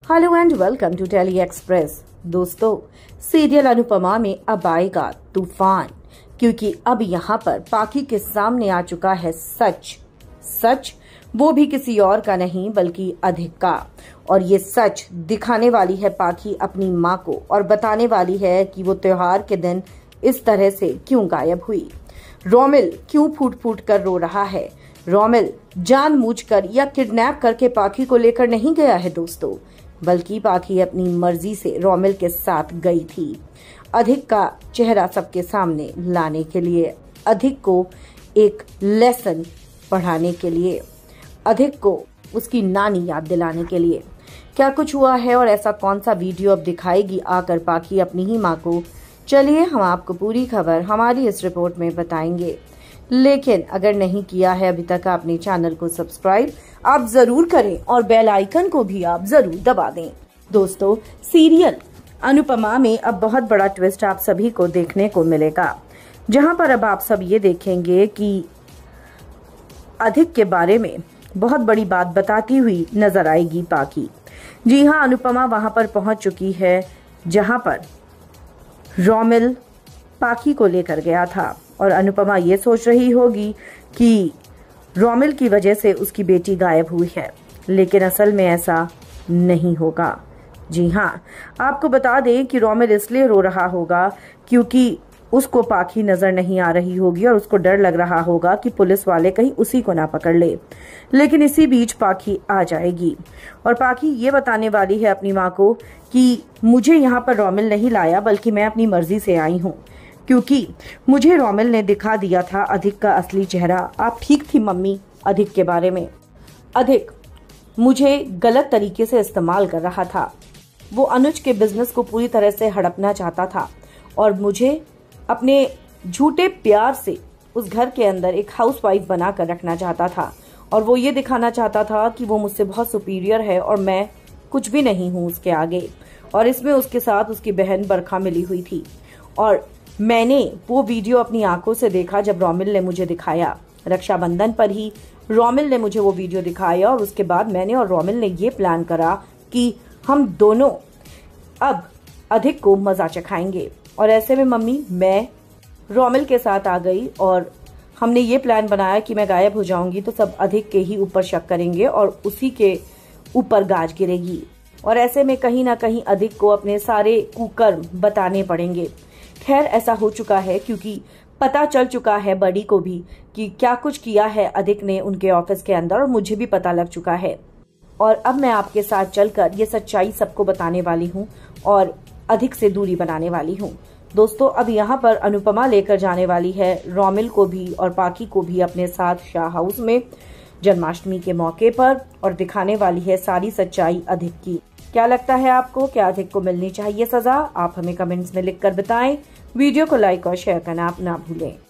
Hello and welcome to Telly Express. दोस्तों, सीरियल अनुपमा में अब आएगा तूफान, क्योंकि अब यहाँ पर पाखी के सामने आ चुका है सच वो भी किसी और का नहीं बल्कि अधिक का। और ये सच दिखाने वाली है पाखी अपनी माँ को और बताने वाली है कि वो त्योहार के दिन इस तरह से क्यों गायब हुई। रोमिल क्यों फूट फूट कर रो रहा है। रोमिल जानबूझकर या किडनैप करके पाखी को लेकर नहीं गया है दोस्तों, बल्कि पाखी अपनी मर्जी से रोमिल के साथ गई थी अधिक का चेहरा सबके सामने लाने के लिए, अधिक को एक लेसन पढ़ाने के लिए, अधिक को उसकी नानी याद दिलाने के लिए। क्या कुछ हुआ है और ऐसा कौन सा वीडियो अब दिखाएगी आकर पाखी अपनी ही माँ को, चलिए हम आपको पूरी खबर हमारी इस रिपोर्ट में बताएंगे। लेकिन अगर नहीं किया है अभी तक आपने चैनल को सब्सक्राइब, आप जरूर करें और बेल आइकन को भी आप जरूर दबा दें। दोस्तों, सीरियल अनुपमा में अब बहुत बड़ा ट्विस्ट आप सभी को देखने को मिलेगा, जहां पर अब आप सब ये देखेंगे कि अधिक के बारे में बहुत बड़ी बात बताती हुई नजर आएगी पाखी। जी हां, अनुपमा वहां पर पहुंच चुकी है जहां पर रोमिल पाखी को लेकर गया था और अनुपमा ये सोच रही होगी कि रोमिल की वजह से उसकी बेटी गायब हुई है, लेकिन असल में ऐसा नहीं होगा। जी हाँ, आपको बता दें कि रोमिल इसलिए रो रहा होगा क्योंकि उसको पाखी नजर नहीं आ रही होगी और उसको डर लग रहा होगा कि पुलिस वाले कहीं उसी को ना पकड़ ले। लेकिन इसी बीच पाखी आ जाएगी और पाखी ये बताने वाली है अपनी माँ को कि मुझे यहाँ पर रोमिल नहीं लाया बल्कि मैं अपनी मर्जी से आई हूँ, क्योंकि मुझे रोमिल ने दिखा दिया था अधिक का असली चेहरा। आप ठीक थी मम्मी अधिक के बारे में। अधिक मुझे गलत तरीके से इस्तेमाल कर रहा था। वो अनुज के बिजनेस को पूरी तरह से हड़पना चाहता था और मुझे अपने झूठे प्यार से उस घर के अंदर एक हाउसवाइफ बनाकर रखना चाहता था और वो ये दिखाना चाहता था कि वो मुझसे बहुत सुपीरियर है और मैं कुछ भी नहीं हूँ उसके आगे। और इसमें उसके साथ उसकी बहन बरखा मिली हुई थी और मैंने वो वीडियो अपनी आंखों से देखा जब रोमिल ने मुझे दिखाया। रक्षाबंधन पर ही रोमिल ने मुझे वो वीडियो दिखाया और उसके बाद मैंने और रोमिल ने ये प्लान करा कि हम दोनों अब अधिक को मजा चखाएंगे। और ऐसे में मम्मी मैं रोमिल के साथ आ गई और हमने ये प्लान बनाया कि मैं गायब हो जाऊंगी तो सब अधिक के ही ऊपर शक करेंगे और उसी के ऊपर गाज गिरेगी। और ऐसे में कहीं ना कहीं अधिक को अपने सारे कुकर्म बताने पड़ेंगे। खैर, ऐसा हो चुका है क्योंकि पता चल चुका है बड़ी को भी कि क्या कुछ किया है अधिक ने उनके ऑफिस के अंदर और मुझे भी पता लग चुका है। और अब मैं आपके साथ चलकर ये सच्चाई सबको बताने वाली हूँ और अधिक से दूरी बनाने वाली हूँ। दोस्तों, अब यहाँ पर अनुपमा लेकर जाने वाली है रोमिल को भी और पाखी को भी अपने साथ शाह हाउस में जन्माष्टमी के मौके पर और दिखाने वाली है सारी सच्चाई अधिक की। क्या लगता है आपको, क्या अधिक को मिलनी चाहिए सजा? आप हमें कमेंट्स में लिखकर बताएं। वीडियो को लाइक और शेयर करना आप ना भूलें।